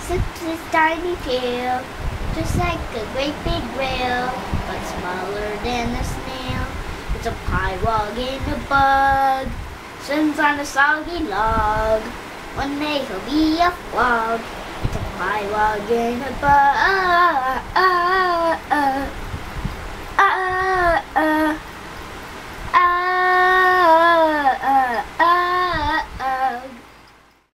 Such a tiny tail, just like a great big whale, but smaller than a snail. It's a Pollywog in a bug, swims on a soggy log. One day he'll be a frog. It's a Pollywog in a bug.